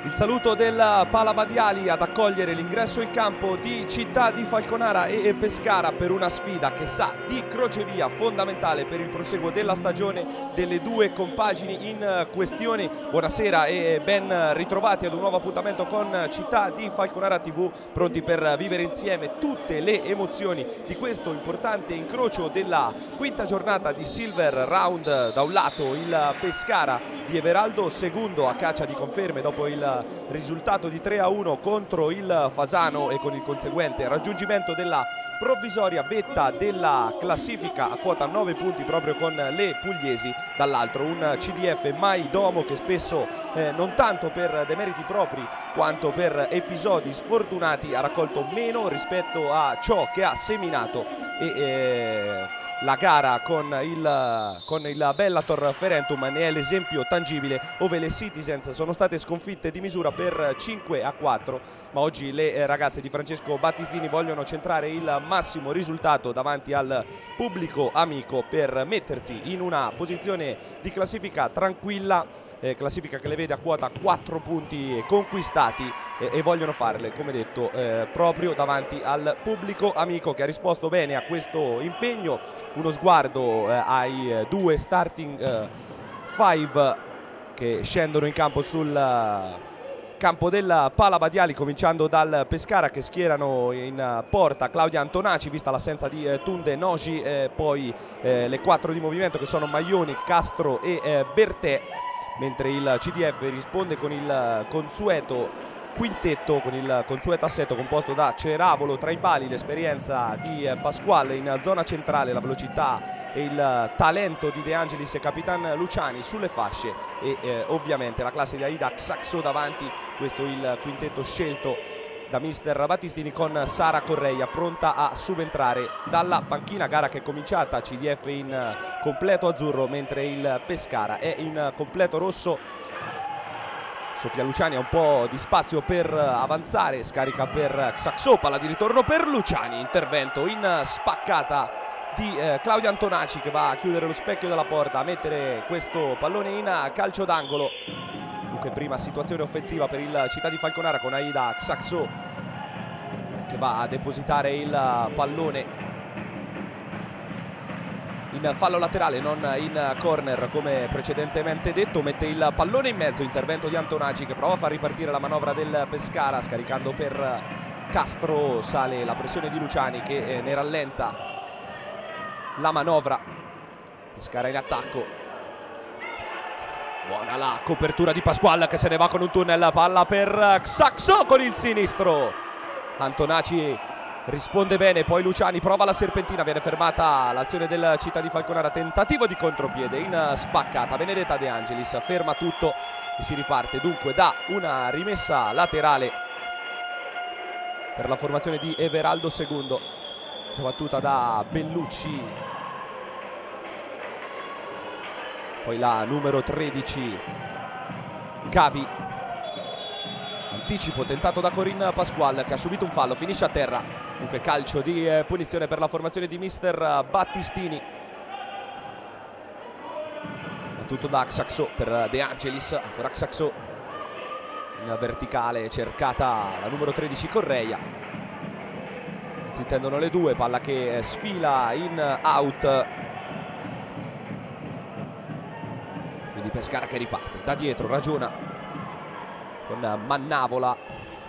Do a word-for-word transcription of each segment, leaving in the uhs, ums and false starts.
Il saluto del Palabadiali ad accogliere l'ingresso in campo di Città di Falconara e Pescara per una sfida che sa di crocevia fondamentale per il proseguo della stagione delle due compagini in questione. Buonasera e ben ritrovati ad un nuovo appuntamento con Città di Falconara tivù, pronti per vivere insieme tutte le emozioni di questo importante incrocio della quinta giornata di Silver Round. Da un lato il Pescara di Everaldo, secondo a caccia di conferme dopo il risultato di tre a uno contro il Fasano e con il conseguente raggiungimento della provvisoria vetta della classifica a quota nove punti proprio con le pugliesi. Dall'altro un C D F mai domo che spesso eh, non tanto per demeriti propri quanto per episodi sfortunati ha raccolto meno rispetto a ciò che ha seminato e eh, la gara con il, con il Bellator Ferentum ne è l'esempio tangibile, ove le Citizens sono state sconfitte di misura per cinque a quattro, ma oggi le ragazze di Francesco Battistini vogliono centrare il massimo risultato davanti al pubblico amico per mettersi in una posizione di classifica tranquilla. Eh, classifica che le vede a quota quattro punti conquistati eh, e vogliono farle, come detto, eh, proprio davanti al pubblico amico che ha risposto bene a questo impegno. Uno sguardo eh, ai due starting eh, five che scendono in campo sul uh, campo del Palabadiali, cominciando dal Pescara che schierano in porta Claudia Antonaci vista l'assenza di eh, Tunde Noci, eh, poi eh, le quattro di movimento che sono Maglioni, Castro e eh, Bertè, mentre il C D F risponde con il consueto quintetto, con il consueto assetto composto da Ceravolo tra i pali, l'esperienza di Pasquale in zona centrale, la velocità e il talento di De Angelis e Capitan Luciani sulle fasce e eh, ovviamente la classe di Aida Xaxo davanti. Questo il quintetto scelto da mister Battistini, con Sara Correia pronta a subentrare dalla panchina. Gara che è cominciata, C D F in completo azzurro mentre il Pescara è in completo rosso. Sofia Luciani ha un po' di spazio per avanzare, scarica per Xaxo, palla di ritorno per Luciani, intervento in spaccata di eh, Claudia Antonaci che va a chiudere lo specchio della porta, a mettere questo pallone in calcio d'angolo. Dunque prima situazione offensiva per il Città di Falconara con Aida Xaxo che va a depositare il pallone in fallo laterale, non in corner come precedentemente detto. Mette il pallone in mezzo, intervento di Antonaci che prova a far ripartire la manovra del Pescara scaricando per Castro. Sale la pressione di Luciani che ne rallenta la manovra. Pescara in attacco. Buona la copertura di Pasquale che se ne va con un tunnel, palla per Xaxo con il sinistro. Antonaci risponde bene, poi Luciani prova la serpentina, viene fermata l'azione del Città di Falconara, tentativo di contropiede in spaccata. Benedetta De Angelis ferma tutto e si riparte dunque da una rimessa laterale per la formazione di Everaldo secondo, già battuta da Bellucci. Poi la numero tredici Gabi, anticipo tentato da Corinne Pasquale che ha subito un fallo, finisce a terra. Dunque calcio di eh, punizione per la formazione di mister Battistini. Battuto da Xaxo per De Angelis, ancora Xaxo in verticale, cercata la numero tredici Correia. Si intendono le due, palla che sfila in out. Quindi Pescara che riparte da dietro, ragiona con Mannavola,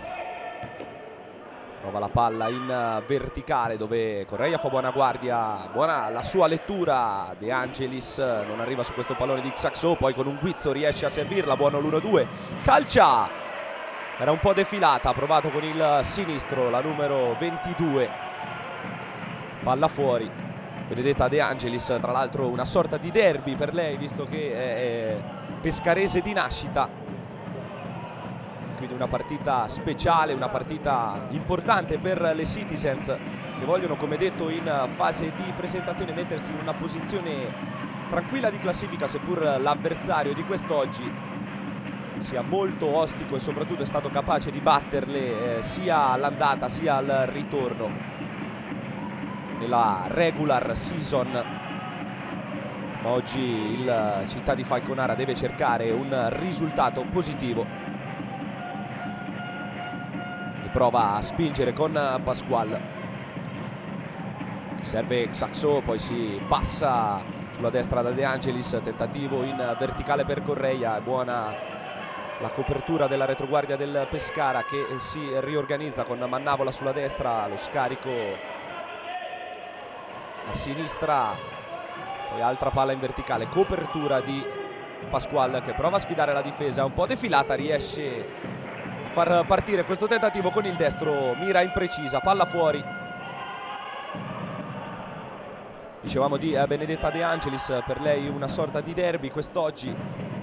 prova la palla in verticale dove Correia fa buona guardia, buona la sua lettura. De Angelis non arriva su questo pallone di Xaxo, poi con un guizzo riesce a servirla, buono l'uno due, calcia, era un po' defilata, ha provato con il sinistro la numero ventidue, palla fuori. Benedetta De Angelis, tra l'altro una sorta di derby per lei visto che è pescarese di nascita, quindi una partita speciale, una partita importante per le Citizens che vogliono, come detto in fase di presentazione, mettersi in una posizione tranquilla di classifica, seppur l'avversario di quest'oggi sia molto ostico e soprattutto è stato capace di batterle eh, sia all'andata sia al ritorno nella regular season. Ma oggi il Città di Falconara deve cercare un risultato positivo prova a spingere con Pasqual, serve Xaxo, poi si passa sulla destra da De Angelis, tentativo in verticale per Correia, è buona la copertura della retroguardia del Pescara che si riorganizza con Mannavola sulla destra, lo scarico a sinistra, poi altra palla in verticale, copertura di Pasqual che prova a sfidare la difesa, un po' defilata, riesce a far partire questo tentativo con il destro, mira imprecisa, palla fuori. Dicevamo di Benedetta De Angelis, per lei una sorta di derby quest'oggi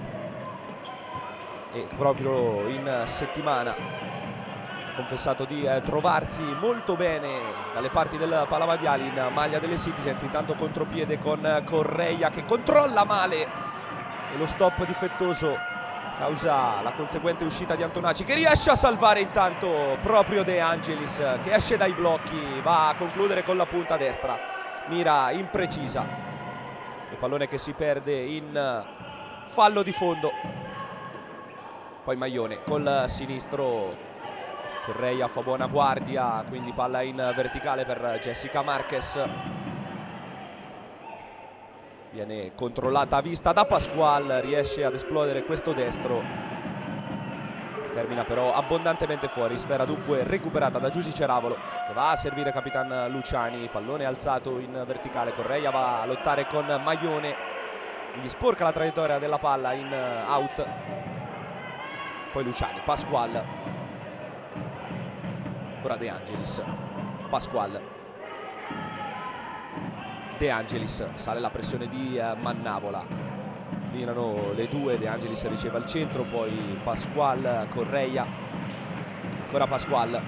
e proprio in settimana ha confessato di eh, trovarsi molto bene dalle parti del Palavadiali in maglia delle Citizens. Intanto contropiede con Correia che controlla male e lo stop difettoso causa la conseguente uscita di Antonacci che riesce a salvare intanto proprio De Angelis che esce dai blocchi, va a concludere con la punta destra, mira imprecisa, il pallone che si perde in fallo di fondo. Poi Maione col sinistro, Correia fa buona guardia, quindi palla in verticale per Jessica Marquez, viene controllata a vista da Pasqual, riesce ad esplodere questo destro, termina però abbondantemente fuori, sfera dunque recuperata da Giusy Ceravolo che va a servire Capitan Luciani, pallone alzato in verticale, Correia va a lottare con Maione, gli sporca la traiettoria della palla in out, poi Luciani, Pasqual, ora De Angelis, Pasqual, De Angelis, sale la pressione di Mannavola, combinano le due, De Angelis riceve al centro, poi Pasqual, Correia, ancora Pasqual,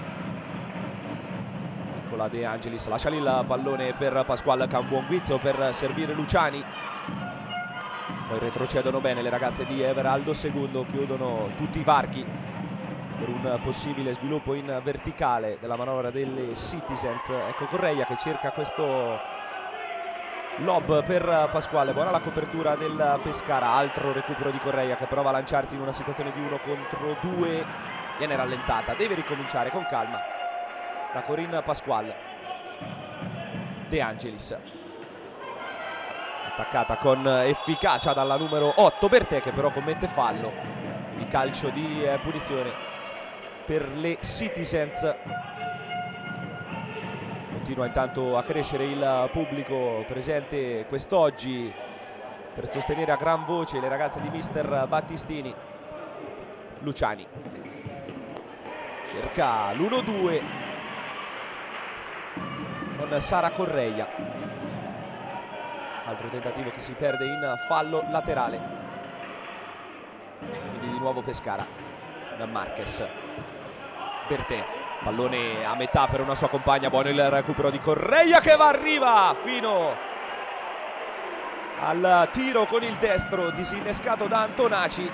eccola De Angelis, lascia lì il pallone per Pasqual che ha un buon guizzo per servire Luciani. Poi retrocedono bene le ragazze di Everaldo Segundo, chiudono tutti i varchi per un possibile sviluppo in verticale della manovra delle Citizens. Ecco Correia che cerca questo lob per Pasquale, buona la copertura del Pescara, altro recupero di Correia che prova a lanciarsi in una situazione di uno contro due, viene rallentata, deve ricominciare con calma da Corinne Pasqual. De Angelis attaccata con efficacia dalla numero otto Bertè che però commette fallo, di calcio di eh, punizione per le Citizens. Continua intanto a crescere il pubblico presente quest'oggi per sostenere a gran voce le ragazze di mister Battistini. Luciani cerca l'uno due con Sara Correia, altro tentativo che si perde in fallo laterale, quindi di nuovo Pescara. Marquez, Bertè, pallone a metà per una sua compagna, buono il recupero di Correia che va arriva fino al tiro con il destro disinnescato da Antonacci,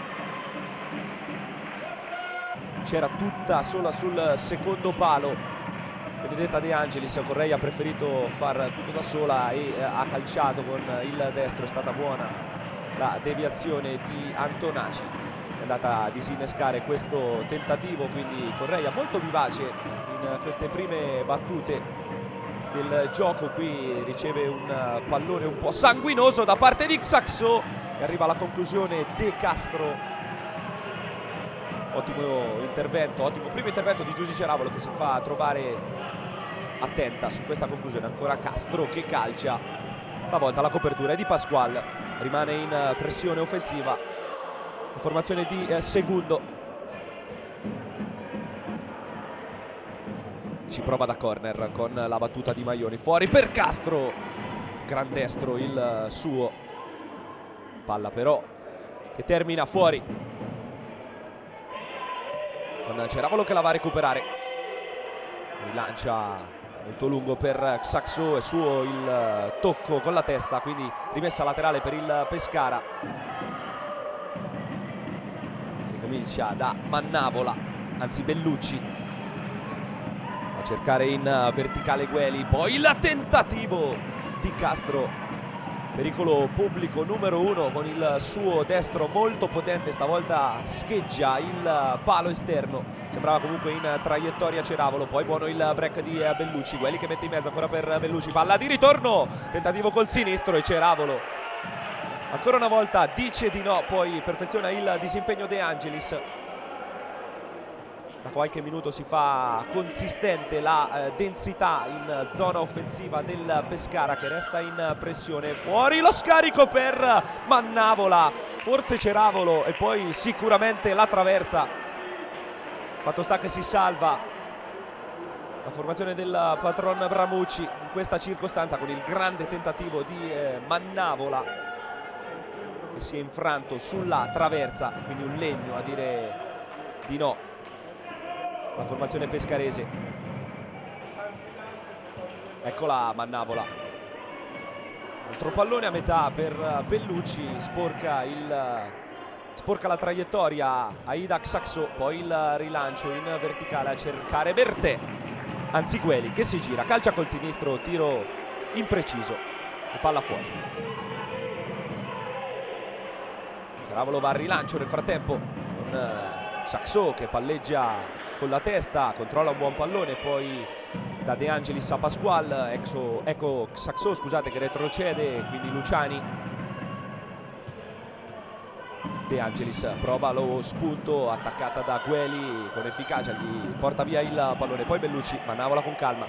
c'era tutta sola sul secondo palo Benedetta De Angelis, Correia ha preferito far tutto da sola e ha calciato con il destro, è stata buona la deviazione di Antonacci, è andata a disinnescare questo tentativo, quindi Correia molto vivace in queste prime battute del gioco. Qui riceve un pallone un po' sanguinoso da parte di Xaxo e arriva alla conclusione De Castro. Ottimo intervento, ottimo primo intervento di Giusy Ceravolo che si fa trovare attenta su questa conclusione. Ancora Castro che calcia, stavolta la copertura è di Pasqual, rimane in pressione offensiva la formazione di eh, Segundo, ci prova da corner con la battuta di Maioni, fuori per Castro, gran destro il suo, palla però che termina fuori con Ceravolo che la va a recuperare, rilancia molto lungo per Xaxo, è suo il tocco con la testa, quindi rimessa laterale per il Pescara. Ricomincia da Mannavola, anzi Bellucci, a cercare in verticale Gueli, poi il tentativo di Castro Pericolo pubblico numero uno con il suo destro molto potente, stavolta scheggia il palo esterno, sembrava comunque in traiettoria Ceravolo. Poi buono il break di Bellucci, Gueli che mette in mezzo ancora per Bellucci, palla di ritorno, tentativo col sinistro e Ceravolo ancora una volta dice di no, poi perfeziona il disimpegno De Angelis. Da qualche minuto si fa consistente la eh, densità in zona offensiva del Pescara, che resta in pressione. Fuori lo scarico per Mannavola, forse Ceravolo e poi sicuramente la traversa. Fatto sta che si salva la formazione del patron Bramucci in questa circostanza con il grande tentativo di eh, Mannavola, che si è infranto sulla traversa, quindi un legno a dire di no la formazione pescarese. Eccola Mannavola, altro pallone a metà per Bellucci, sporca, il, sporca la traiettoria a Idak Saxo, poi il rilancio in verticale a cercare Bertè, anzi Gueli che si gira, calcia col sinistro, tiro impreciso e palla fuori. Ceravolo va al rilancio nel frattempo con Saxo che palleggia con la testa, controlla un buon pallone, poi da De Angelis a Pasqual, ecco, ecco Saxo scusate che retrocede, quindi Luciani. De Angelis prova lo spunto, attaccata da Gueli con efficacia, gli porta via il pallone, poi Bellucci, Mannavola con calma.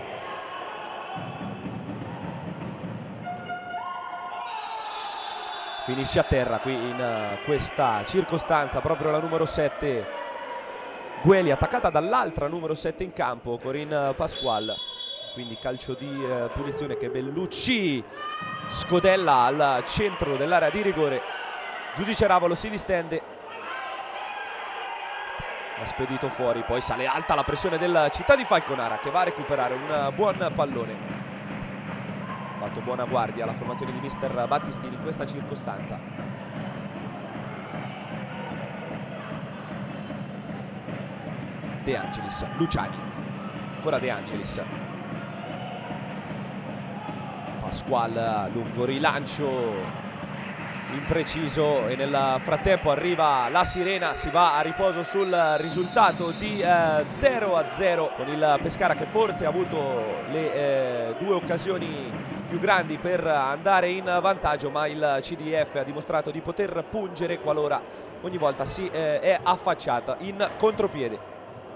Finisce a terra qui in questa circostanza proprio la numero sette Gueli, attaccata dall'altra numero sette in campo, Corinne Pasqual. Quindi calcio di eh, punizione che Bellucci scodella al centro dell'area di rigore. Giusy Ceravolo si distende, ha spedito fuori, poi sale alta la pressione del Città di Falconara che va a recuperare un buon pallone. Ha fatto buona guardia la formazione di mister Battistini in questa circostanza. De Angelis, Luciani, ancora De Angelis, Pasqual, lungo rilancio impreciso e nel frattempo arriva la sirena, si va a riposo sul risultato di eh, zero a zero con il Pescara che forse ha avuto le eh, due occasioni più grandi per andare in vantaggio, ma il C D F ha dimostrato di poter pungere qualora ogni volta si eh, è affacciata in contropiede.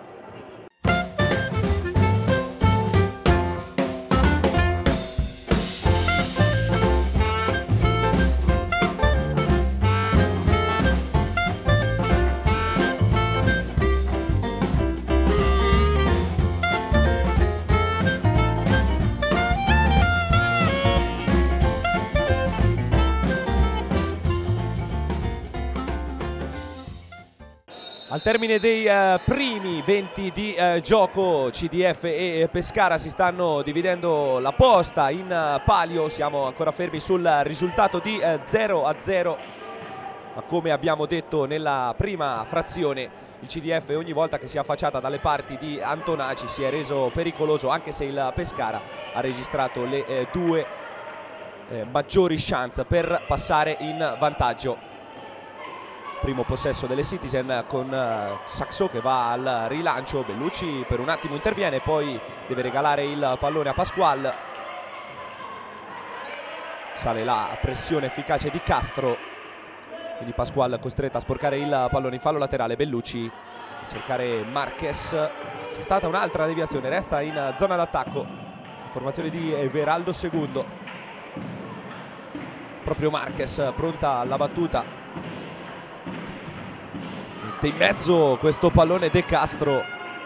Al termine dei eh, primi venti di eh, gioco C D F e Pescara si stanno dividendo la posta in eh, palio, siamo ancora fermi sul risultato di eh, zero a zero, ma come abbiamo detto nella prima frazione il C D F ogni volta che si è affacciata dalle parti di Antonaci si è reso pericoloso, anche se il Pescara ha registrato le eh, due eh, maggiori chance per passare in vantaggio. Primo possesso delle Citizen con uh, Saxo che va al rilancio, Bellucci per un attimo interviene, poi deve regalare il pallone a Pasqual. Sale la pressione efficace di Castro, quindi Pasqual costretto a sporcare il pallone in fallo laterale. Bellucci a cercare Marquez, c'è stata un'altra deviazione, resta in zona d'attacco formazione di Everaldo Segundo. Proprio Marquez pronta alla battuta, in mezzo questo pallone De Castro,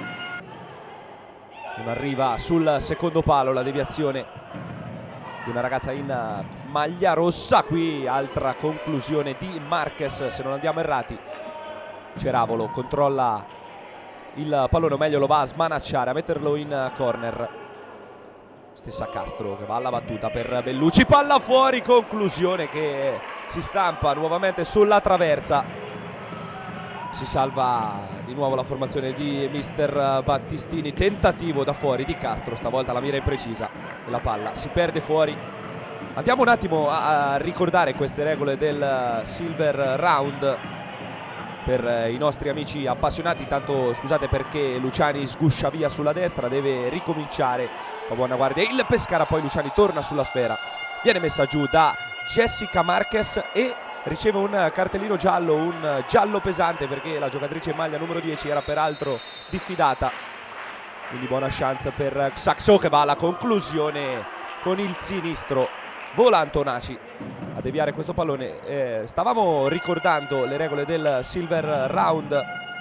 non arriva sul secondo palo la deviazione di una ragazza in maglia rossa. Qui altra conclusione di Marquez, se non andiamo errati. Ceravolo controlla il pallone, o meglio lo va a smanacciare, a metterlo in corner. Stessa Castro che va alla battuta per Bellucci, palla fuori, conclusione che si stampa nuovamente sulla traversa. Si salva di nuovo la formazione di mister Battistini, tentativo da fuori di Castro, stavolta la mira imprecisa e la palla si perde fuori. Andiamo un attimo a, a ricordare queste regole del Silver Round per i nostri amici appassionati. Tanto scusate perché Luciani sguscia via sulla destra, deve ricominciare. Fa buona guardia il Pescara, poi Luciani torna sulla sfera, viene messa giù da Jessica Marquez e riceve un cartellino giallo, un giallo pesante, perché la giocatrice in maglia numero dieci era peraltro diffidata. Quindi buona chance per Xaxo, che va alla conclusione con il sinistro. Vola Antonaci a deviare questo pallone. Eh, stavamo ricordando le regole del Silver Round,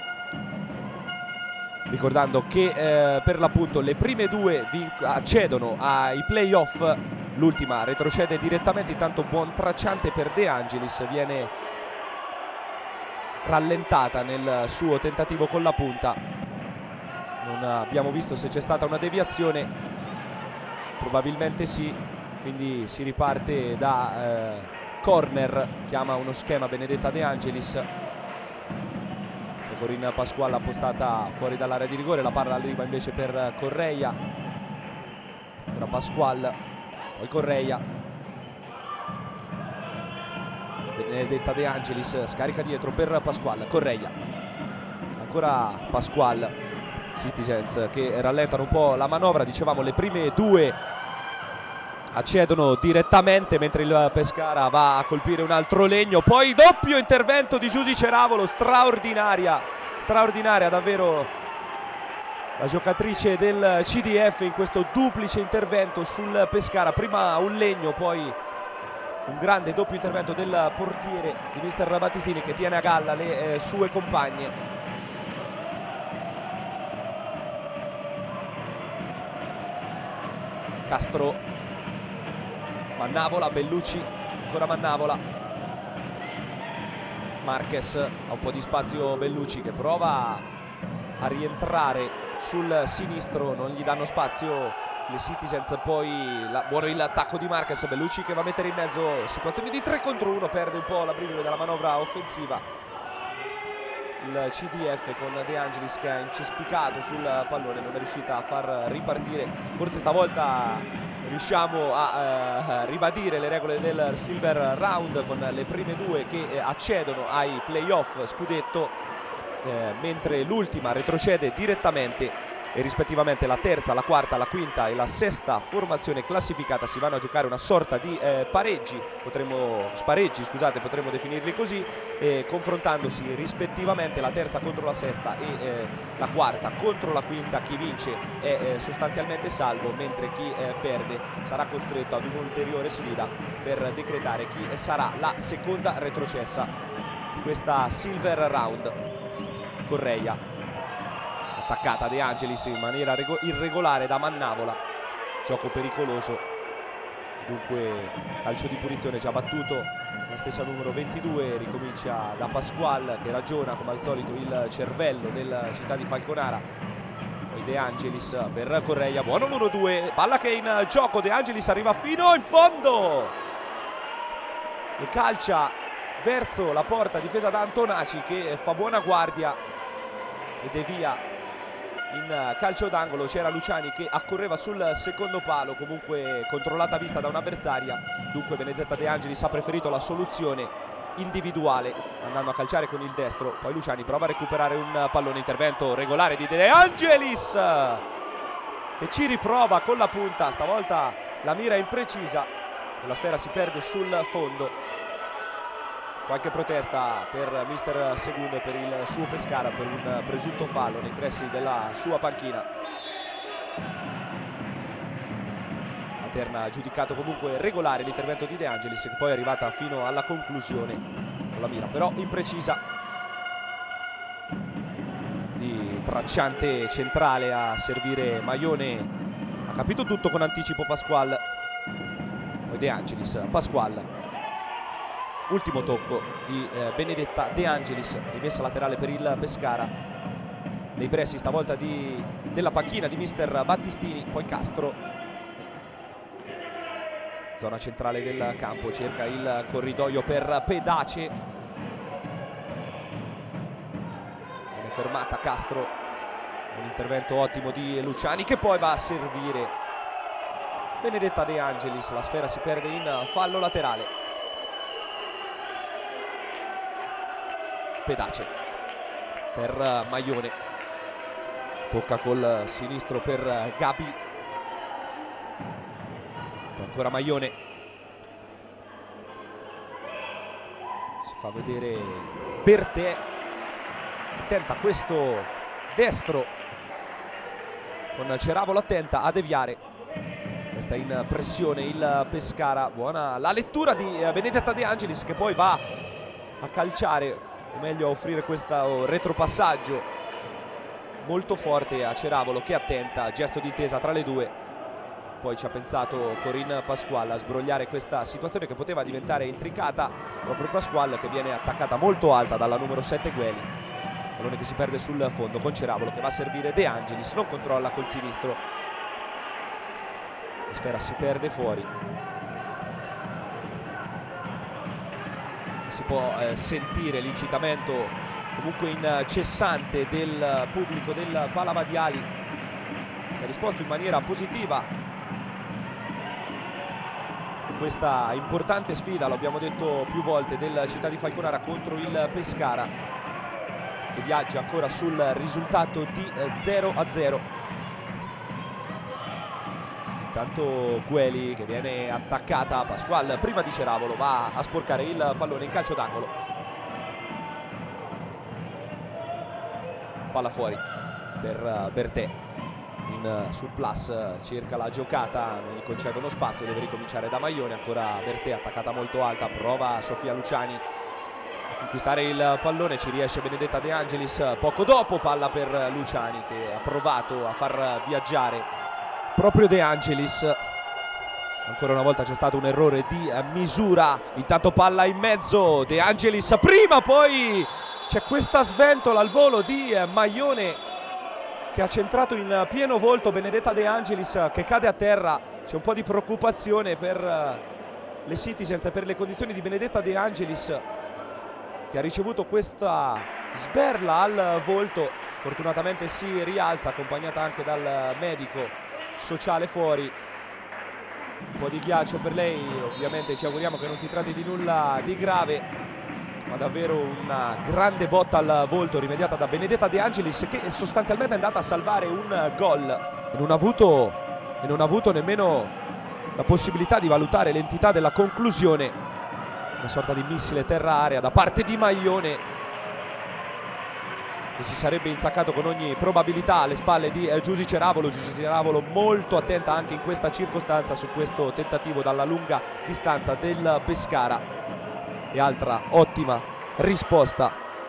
ricordando che eh, per l'appunto le prime due accedono ai playoff, l'ultima retrocede direttamente. Intanto buon tracciante per De Angelis, viene rallentata nel suo tentativo con la punta. Non abbiamo visto se c'è stata una deviazione, probabilmente sì. Quindi si riparte da eh, corner, chiama uno schema Benedetta De Angelis. Corinna Pasquale appostata fuori dall'area di rigore, la palla arriva invece per Correia. Ora Pasquale, poi Correia. Benedetta De Angelis scarica dietro per Pasquale, Correia. Ancora Pasquale. Citizens che rallentano un po' la manovra, dicevamo le prime due accedono direttamente, mentre il Pescara va a colpire un altro legno. Poi doppio intervento di Giusy Ceravolo, straordinaria, straordinaria davvero la giocatrice del C D F in questo duplice intervento sul Pescara. Prima un legno, poi un grande doppio intervento del portiere di mister Battistini, che tiene a galla le eh, sue compagne. Castro, Mannavola, Bellucci, ancora Mannavola. Marquez, ha un po' di spazio Bellucci che prova a rientrare sul sinistro, non gli danno spazio le Citizens. Poi la, buono l'attacco di Marquez, Bellucci che va a mettere in mezzo situazioni di tre contro uno, perde un po' la brivide della manovra offensiva il C D F, con De Angelis che ha incespicato sul pallone, non è riuscita a far ripartire. Forse stavolta riusciamo a eh, ribadire le regole del Silver Round, con le prime due che eh, accedono ai playoff scudetto, eh, mentre l'ultima retrocede direttamente, e rispettivamente la terza, la quarta, la quinta e la sesta formazione classificata si vanno a giocare una sorta di eh, pareggi, potremmo, spareggi scusate, potremmo definirli così, eh, confrontandosi rispettivamente la terza contro la sesta e eh, la quarta contro la quinta. Chi vince è eh, sostanzialmente salvo, mentre chi eh, perde sarà costretto ad un'ulteriore sfida per decretare chi sarà la seconda retrocessa di questa Silver Round. Correia, attaccata De Angelis in maniera irregolare da Mannavola, gioco pericoloso, dunque calcio di punizione già battuto. La stessa numero ventidue, ricomincia da Pasquale che ragiona come al solito il cervello del Città di Falconara. Poi De Angelis per Correia, buono l'uno due, palla che è in gioco, De Angelis arriva fino in fondo e calcia verso la porta, difesa da Antonaci che fa buona guardia e devia in calcio d'angolo. C'era Luciani che accorreva sul secondo palo, comunque controllata vista da un'avversaria, dunque Benedetta De Angelis ha preferito la soluzione individuale andando a calciare con il destro. Poi Luciani prova a recuperare un pallone, intervento regolare di De Angelis che ci riprova con la punta, stavolta la mira imprecisa, la sfera si perde sul fondo. Qualche protesta per mister Segundo e per il suo Pescara per un presunto fallo nei pressi della sua panchina. Materna giudicato comunque regolare l'intervento di De Angelis, che poi è arrivata fino alla conclusione con la mira però imprecisa di tracciante centrale a servire Maione. Ha capito tutto con anticipo Pasquale. Poi De Angelis, Pasquale. Ultimo tocco di eh, Benedetta De Angelis, rimessa laterale per il Pescara, nei pressi stavolta di, della panchina di mister Battistini. Poi Castro, zona centrale del campo, cerca il corridoio per Pedace, viene fermata Castro, un intervento ottimo di Luciani che poi va a servire Benedetta De Angelis. La sfera si perde in fallo laterale. Pedace per Maione, tocca col sinistro per Gabi, ancora Maione, si fa vedere Bertè, tenta questo destro con Ceravolo, attenta a deviare, resta in pressione il Pescara. Buona la lettura di Benedetta De Angelis, che poi va a calciare, o meglio a offrire questo retropassaggio molto forte a Ceravolo, che attenta, gesto di intesa tra le due. Poi ci ha pensato Corinne Pasquale a sbrogliare questa situazione che poteva diventare intricata. Proprio Pasquale, che viene attaccata molto alta dalla numero sette Gueli. Pallone che si perde sul fondo con Ceravolo, che va a servire De Angelis, non controlla col sinistro, la sfera si perde fuori. Si può eh, sentire l'incitamento comunque incessante del pubblico del Palavadiali, che ha risposto in maniera positiva a questa importante sfida, lo abbiamo detto più volte, del Città di Falconara contro il Pescara, che viaggia ancora sul risultato di zero a zero. Intanto Gueli, che viene attaccata, Pasquale prima di Ceravolo va a sporcare il pallone in calcio d'angolo. Palla fuori per Bertè, in surplus cerca la giocata, non gli concedono spazio, deve ricominciare da Maione. Ancora Bertè attaccata molto alta, prova Sofia Luciani a conquistare il pallone, ci riesce Benedetta De Angelis poco dopo. Palla per Luciani, che ha provato a far viaggiare proprio De Angelis. Ancora una volta c'è stato un errore di misura. Intanto palla in mezzo, De Angelis prima, poi c'è questa sventola al volo di Maione, che ha centrato in pieno volto Benedetta De Angelis, che cade a terra. C'è un po' di preoccupazione per le Citizens e per le condizioni di Benedetta De Angelis, che ha ricevuto questa sberla al volto. Fortunatamente si rialza, accompagnata anche dal medico sociale fuori. Un po' di ghiaccio per lei, ovviamente ci auguriamo che non si tratti di nulla di grave, ma davvero una grande botta al volto rimediata da Benedetta De Angelis, che sostanzialmente è andata a salvare un gol e non ha avuto, e non ha avuto nemmeno la possibilità di valutare l'entità della conclusione. Una sorta di missile terra-area da parte di Maione, che si sarebbe insaccato con ogni probabilità alle spalle di Giusy Ceravolo. Giusy Ceravolo molto attenta anche in questa circostanza su questo tentativo dalla lunga distanza del Pescara. E altra ottima risposta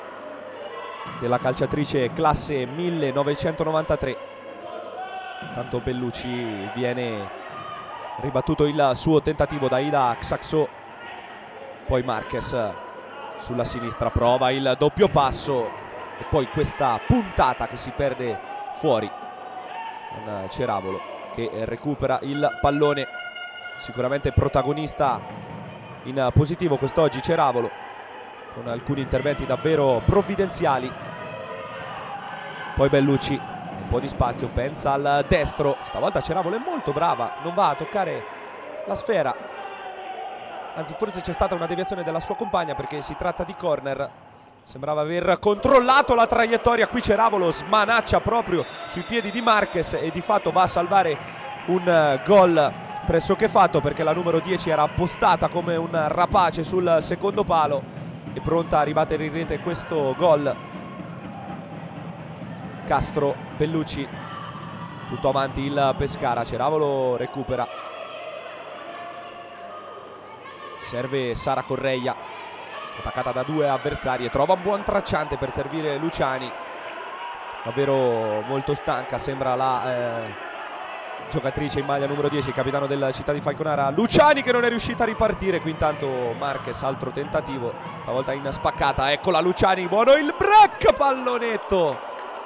della calciatrice classe millenovecentonovantatré. Tanto Bellucci viene ribattuto il suo tentativo da Ida Xaxo, poi Marquez sulla sinistra prova il doppio passo e poi questa puntata che si perde fuori con Ceravolo, che recupera il pallone. Sicuramente protagonista in positivo quest'oggi Ceravolo, con alcuni interventi davvero provvidenziali. Poi Bellucci, un po' di spazio, pensa al destro, stavolta Ceravolo è molto brava, non va a toccare la sfera, anzi forse c'è stata una deviazione della sua compagna, perché si tratta di corner. Sembrava aver controllato la traiettoria, qui Ceravolo smanaccia proprio sui piedi di Marquez e di fatto va a salvare un gol pressoché fatto, perché la numero dieci era appostata come un rapace sul secondo palo e pronta a ribattere in rete questo gol. Castro, Bellucci, tutto avanti il Pescara, Ceravolo recupera, serve Sara Correia, attaccata da due avversari e trova un buon tracciante per servire Luciani, davvero molto stanca sembra la eh, giocatrice in maglia numero dieci, capitano del Città di Falconara. Luciani che non è riuscita a ripartire, qui intanto Marquez, altro tentativo, stavolta in spaccata, eccola Luciani, buono il break, pallonetto,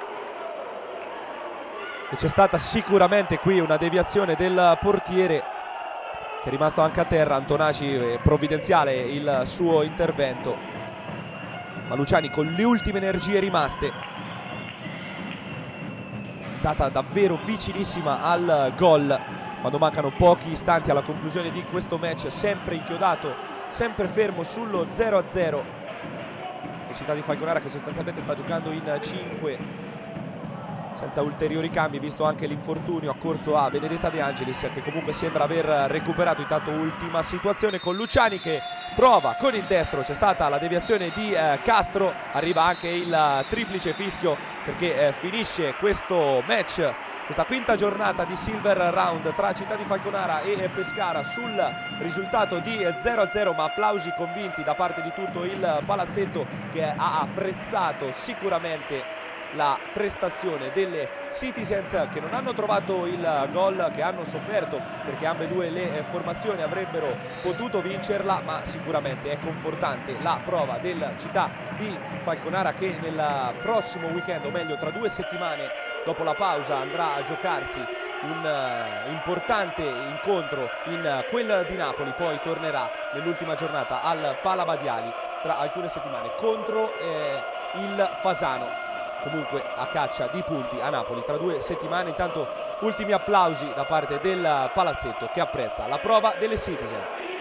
e c'è stata sicuramente qui una deviazione del portiere, che è rimasto anche a terra. Antonaci, provvidenziale il suo intervento, ma Luciani con le ultime energie rimaste, data davvero vicinissima al gol quando mancano pochi istanti alla conclusione di questo match, sempre inchiodato, sempre fermo sullo zero a zero. La Città di Falconara che sostanzialmente sta giocando in cinque senza ulteriori cambi, visto anche l'infortunio accorso a Benedetta De Angelis, che comunque sembra aver recuperato. Intanto ultima situazione con Luciani che prova con il destro, c'è stata la deviazione di eh, Castro, arriva anche il uh, triplice fischio perché eh, finisce questo match, questa quinta giornata di Silver Round tra Città di Falconara e Pescara sul risultato di zero a zero, ma applausi convinti da parte di tutto il palazzetto, che ha apprezzato sicuramente la prestazione delle Citizens, che non hanno trovato il gol, che hanno sofferto perché ambedue le formazioni avrebbero potuto vincerla, ma sicuramente è confortante la prova del Città di Falconara, che nel prossimo weekend, o meglio tra due settimane dopo la pausa, andrà a giocarsi un uh, importante incontro in uh, quel di Napoli, poi tornerà nell'ultima giornata al Palabadiali tra alcune settimane contro eh, il Fasano, comunque a caccia di punti a Napoli tra due settimane. Intanto ultimi applausi da parte del palazzetto, che apprezza la prova delle Citizen.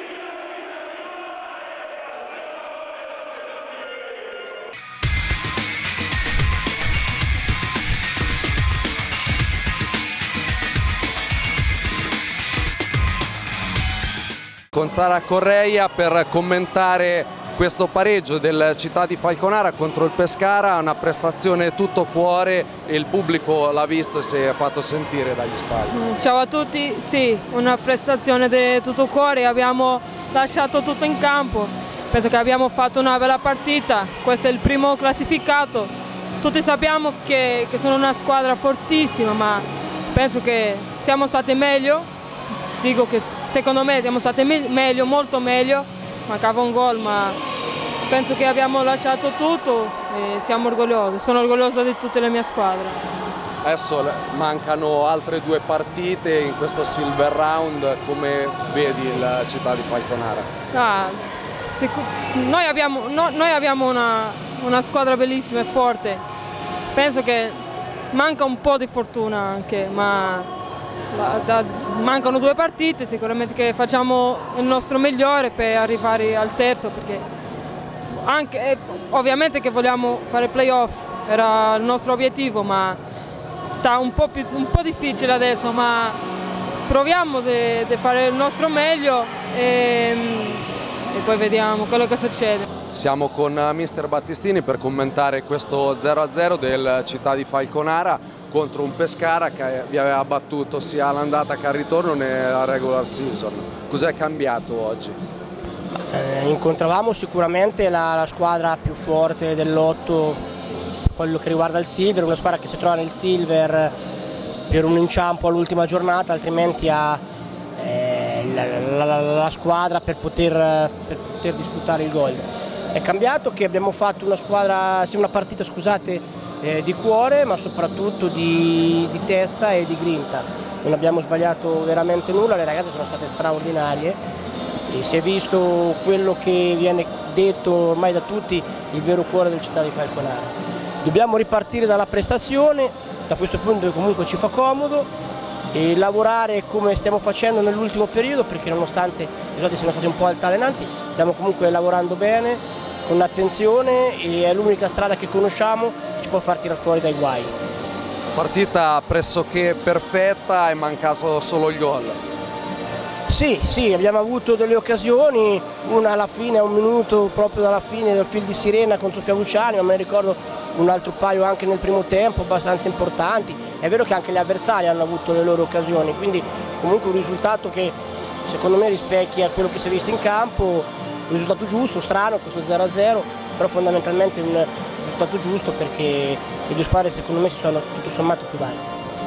Con Sara Correia per commentare questo pareggio del Città di Falconara contro il Pescara, una prestazione tutto cuore, e il pubblico l'ha visto e si è fatto sentire dagli spalti. Ciao a tutti, sì, una prestazione di tutto cuore, abbiamo lasciato tutto in campo, penso che abbiamo fatto una bella partita, questo è il primo classificato, tutti sappiamo che, che sono una squadra fortissima, ma penso che siamo stati meglio, dico che secondo me siamo stati me meglio, molto meglio, mancava un gol, ma penso che abbiamo lasciato tutto e siamo orgogliosi, sono orgoglioso di tutte le mie squadre. Adesso mancano altre due partite in questo Silver Round, come vedi il Città di Falconara? Ah, noi abbiamo, no, noi abbiamo una, una squadra bellissima e forte, penso che manca un po' di fortuna anche, ma da, da, mancano due partite, sicuramente che facciamo il nostro migliore per arrivare al terzo, perché anche, eh, ovviamente che vogliamo fare playoff, era il nostro obiettivo, ma sta un po', più, un po' difficile adesso, ma proviamo di fare il nostro meglio e, e poi vediamo quello che succede. Siamo con mister Battistini per commentare questo zero a zero del Città di Falconara contro un Pescara che vi aveva battuto sia all'andata che al ritorno nella regular season. Cos'è cambiato oggi? Eh, incontravamo sicuramente la, la squadra più forte del lotto, quello che riguarda il Silver, una squadra che si trova nel Silver per un inciampo all'ultima giornata, altrimenti ha eh, la, la, la squadra per poter, per poter disputare il gol. È cambiato che abbiamo fatto una, squadra, sì, una partita scusate, eh, di cuore, ma soprattutto di, di testa e di grinta. Non abbiamo sbagliato veramente nulla, le ragazze sono state straordinarie e si è visto quello che viene detto ormai da tutti, il vero cuore del Città di Falconara. Dobbiamo ripartire dalla prestazione, da questo punto comunque ci fa comodo, e lavorare come stiamo facendo nell'ultimo periodo, perché nonostante i risultati siano stati un po' altalenanti, stiamo comunque lavorando bene, con attenzione, e è l'unica strada che conosciamo che ci può far tirare fuori dai guai. Partita pressoché perfetta, è mancato solo il gol. Sì, sì, abbiamo avuto delle occasioni, una alla fine, a un minuto proprio dalla fine del fil di sirena con Sofia Luciani, ma me ne ricordo un altro paio anche nel primo tempo, abbastanza importanti. È vero che anche gli avversari hanno avuto le loro occasioni, quindi comunque un risultato che secondo me rispecchia quello che si è visto in campo, un risultato giusto, strano, questo zero a zero, però fondamentalmente un risultato giusto perché le due squadre secondo me si sono tutto sommato più valse.